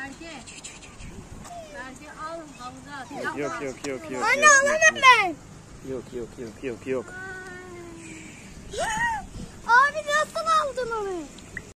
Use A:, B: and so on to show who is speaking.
A: Berke al havuza at.
B: Yok.
C: Anne alamam ben.
B: Yok.
C: Abi nasıl aldın onu?